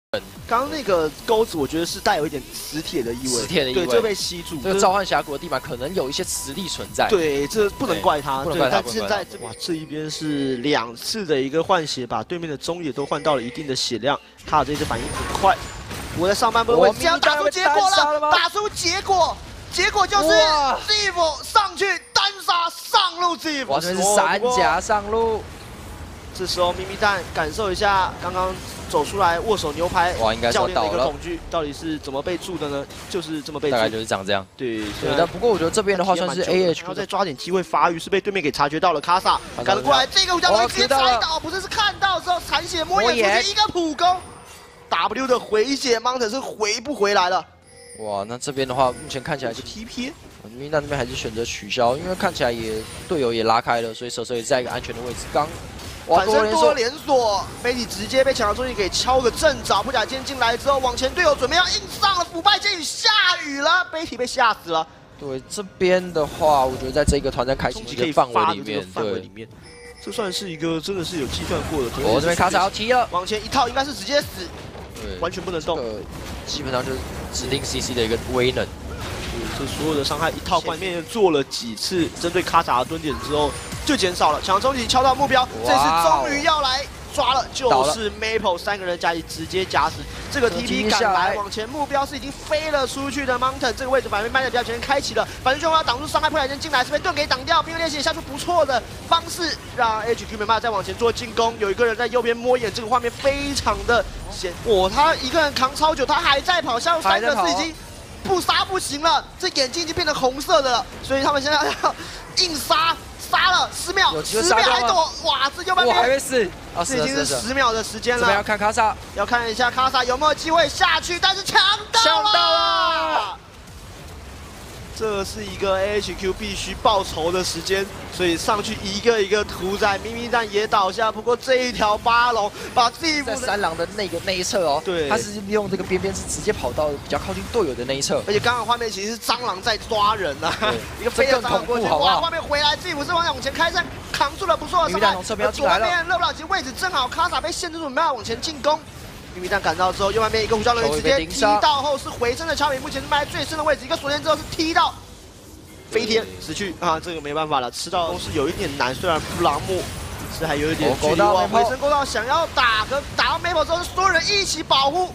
刚刚那个钩子，我觉得是带有一点磁铁的意味， 磁铁的意味， 对，这被吸住。 这个召唤峡谷的地板可能有一些磁力存在。 对，这不能怪他， 不能怪他。 但现在哇，这一边是2次的一个换血，把对面的中野都换到了一定的血量。卡这次反应很快，我在上半部的位置，要打出结果了，打出结果就是 Ziv 上去单杀上路 Ziv， 哇，这是3甲上路。 这时候咪咪蛋感受一下刚刚走出来握手牛排教练的一个恐惧，到底是怎么被住的呢？就是这么被住， 大概就是长这样。 对， 但不过我觉得这边的话算是 AH， 要再抓点机会发育，是被对面给察觉到了。卡萨赶了过来，这个胡椒龙直接踩倒，不是看到之后残血摸眼出去一个普攻 ，W 的回血 Mountain 是回不回来了。哇， 那这边的话，目前看起来是 TP。 咪咪蛋这边还是选择取消，因为看起来队友也拉开了，所以蛇蛇也在一个安全的位置。 反身多连锁，飞体直接被抢到中间给敲个正着，不假剑进来之后往前，队友准备要硬上了，腐败剑雨下雨了，飞体被吓死了。 对这边的话，我觉得在这个团战开启的范围里面， 对，这算是一个真的是有计算过的。 我这边卡萨要踢了， 往前一套应该是直接死，对，完全不能动， 基本上就是指定 CC 的一个威能。 这所有的伤害一套换面做了几次，针对卡萨的蹲点之后就减少了。抢终极敲到目标，这次终于要来抓了，就是 Maple 3个人加一直接夹死。这个 TP 赶来往前，目标是已经飞了出去的 Mountain， 这个位置反正麦的比较前开启了，反正就要挡住伤害，破坏剑进来是被盾给挡掉，并且练习下出不错的方式，让 HQ 没办法再往前做进攻。有一个人在右边摸眼，这个画面非常的险，他一个人扛超久，他还在跑，下路3个是已经。不杀不行了，这眼睛已经变成红色的了，所以他们现在要硬杀了10秒，10秒还躲，哇，这右半边还没死， 这已经是10秒的时间了。 这边要看卡萨， 要看一下卡萨有没有机会下去，但是抢到了。这是一个 AHQ 必须报仇的时间，所以上去一个一个屠宰，咪咪蛋也倒下。不过这一条巴龙把Ziv在 3狼的那一侧哦，对，他是利用这个边是直接跑到比较靠近队友的那一侧， 而且刚刚画面其实是蟑螂在抓人啊，一个飞的蟑螂过去，哇，画面回来Ziv是往前开战，扛住了不错的伤害。 从侧边进来了， 左边勒布朗奇位置正好，卡萨被限制住，没办法往前进攻。咪咪蛋赶到之后，右半边一个胡椒人直接踢到后是回身的乔比，目前是埋在最深的位置，一个锁链之后是踢到。飞天死去啊，这个没办法了，吃到是有一点难，虽然布朗木是还有一点距离，回身勾到想要打到 Maple 之后，所有人一起保护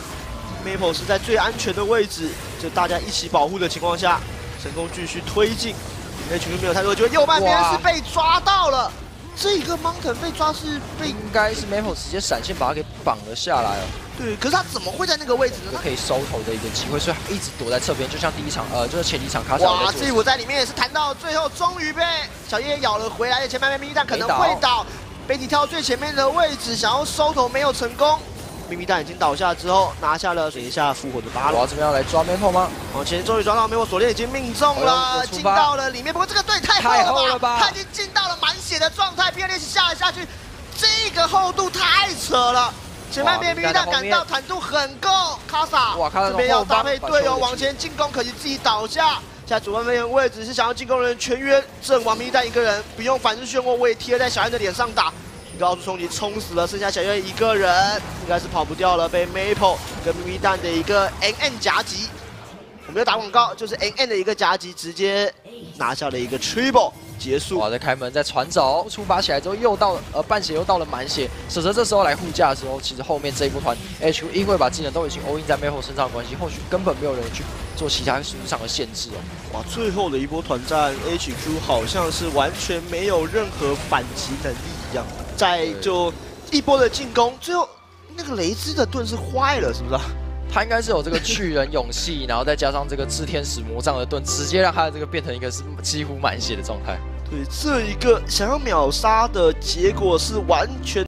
，Maple 是在最安全的位置，就大家一起保护的情况下，成功继续推进。HQ 没有太多机会，右半边是被抓到了，这个 Mountain 被抓是被应该是 Maple 直接闪现把他给绑了下来了。 对，可是他怎么会在那个位置呢？ 可以收头的一个机会，所以他一直躲在侧边，就像第一场就是前几场卡萨。 哇，这我在里面也是弹到最后，终于被小叶咬了回来的前半边咪咪蛋可能会倒，贝蒂跳最前面的位置想要收头没有成功，咪咪蛋已经倒下之后拿下了水下复活的巴龙。 我要这边要来抓 Maple 吗？ 往前终于抓到 Maple， 锁链已经命中了，进到了里面。不过这个队太厚了吧？他已经进到了满血的状态，边练习下了下去，这个厚度太扯了。前半边咪咪蛋赶到，坦度很够，卡萨这边要搭配队友往前进攻，可惜自己倒下。现在左半边位置是想要进攻的人全员阵亡，咪咪蛋一个人不用反制漩涡，我也贴在小燕的脸上打，一个奥数冲击冲死了，剩下小燕一个人，应该是跑不掉了，被 Maple 跟咪咪蛋的一个 NN 夹击。我没有打广告，就是 NN 的一个夹击，直接拿下了一个 Triple 结束。 哇，在开门，在传走，出发起来之后又到了半血，又到了满血。蛇蛇这时候来护驾的时候，其实后面这一波团 HQ 因为把技能都已经 all in 在 Maple 身上的关系，后续根本没有人去做其他输上的限制哦。 哇，最后的一波团战 HQ 好像是完全没有任何反击能力一样，在就一波的进攻，最后那个雷兹的盾是坏了，是不是？ 他应该是有这个巨人勇气，然后再加上这个炽天使魔杖的盾，直接让他的这个变成一个是几乎满血的状态。 对，这一个想要秒杀的结果是完全。